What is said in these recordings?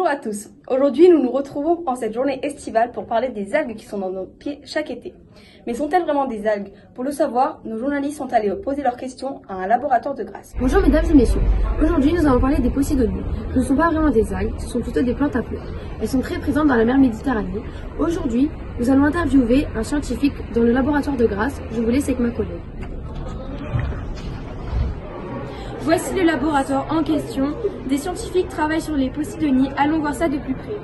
Bonjour à tous. Aujourd'hui, nous nous retrouvons en cette journée estivale pour parler des algues qui sont dans nos pieds chaque été. Mais sont-elles vraiment des algues? Pour le savoir, nos journalistes sont allés poser leurs questions à un laboratoire de Grasse. Bonjour mesdames et messieurs. Aujourd'hui, nous allons parler des posidonies. Ce ne sont pas vraiment des algues, ce sont plutôt des plantes à fleurs. Elles sont très présentes dans la mer Méditerranée. Aujourd'hui, nous allons interviewer un scientifique dans le laboratoire de Grasse. Je vous laisse avec ma collègue. Voici le laboratoire en question. Des scientifiques travaillent sur les posidonies. Allons voir ça de plus près.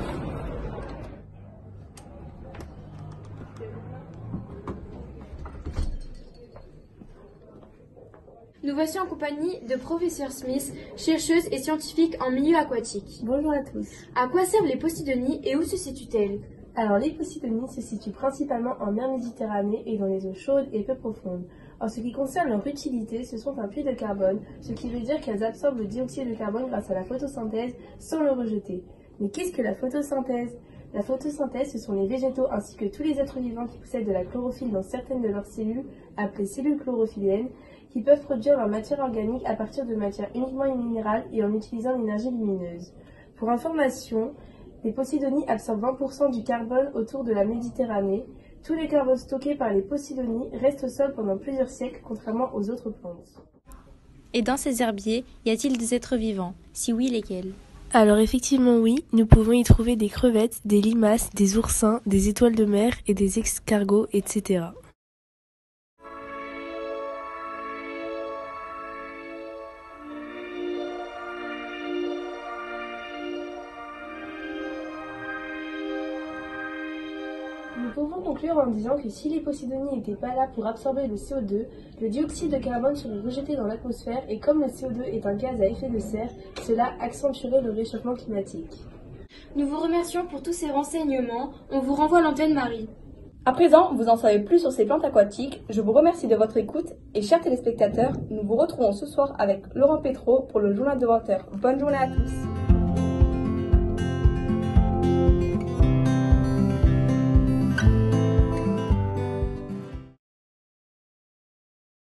Nous voici en compagnie de professeur Smith, chercheuse et scientifique en milieu aquatique. Bonjour à tous. À quoi servent les posidonies et où se situent-elles? Alors les posidonies se situent principalement en mer Méditerranée et dans les eaux chaudes et peu profondes. En ce qui concerne leur utilité, ce sont un puits de carbone, ce qui veut dire qu'elles absorbent le dioxyde de carbone grâce à la photosynthèse sans le rejeter. Mais qu'est-ce que la photosynthèse? La photosynthèse, ce sont les végétaux ainsi que tous les êtres vivants qui possèdent de la chlorophylle dans certaines de leurs cellules, appelées cellules chlorophylliennes, qui peuvent produire leur matière organique à partir de matières uniquement minérales et en utilisant l'énergie lumineuse. Pour information, les posidonies absorbent 20% du carbone autour de la Méditerranée. Tous les carbones stockés par les posidonies restent au sol pendant plusieurs siècles, contrairement aux autres plantes. Et dans ces herbiers, y a-t-il des êtres vivants? Si oui, lesquels? Alors effectivement oui, nous pouvons y trouver des crevettes, des limaces, des oursins, des étoiles de mer et des escargots, etc. Nous pouvons conclure en disant que si les posidonies n'étaient pas là pour absorber le CO2, le dioxyde de carbone serait rejeté dans l'atmosphère et comme le CO2 est un gaz à effet de serre, cela accentuerait le réchauffement climatique. Nous vous remercions pour tous ces renseignements. On vous renvoie à l'antenne Marie. À présent, vous en savez plus sur ces plantes aquatiques. Je vous remercie de votre écoute et chers téléspectateurs, nous vous retrouvons ce soir avec Laurent Pétro pour le journal de 20h. Bonne journée à tous.